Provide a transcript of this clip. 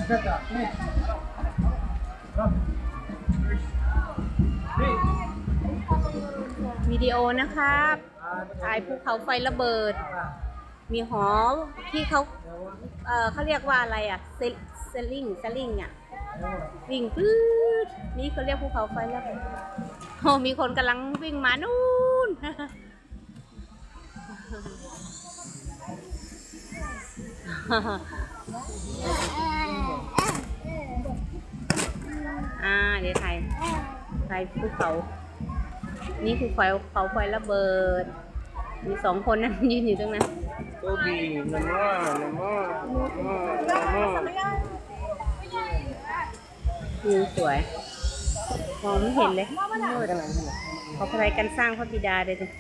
วิดีโอนะครับถ่ายภูเขาไฟระเบิดมีหอที่เขาเรียกว่าอะไรอ่ะเซลลิงอ่ะวิ่งปื๊ดนี่เขาเรียกภูเขาไฟระเบิดโอ้มีคนกำลังวิ่งมานู่น เดี๋ยวถ่ายภูเขานี่คือเขาไฟระเบิดมีสองคนนั่นยืนอยู่ตรงนั้น Toby, nama. วิวสวยมองไม่เห็นเลยมืดขอพระกันสร้างพระบิดาเลยจ้ะ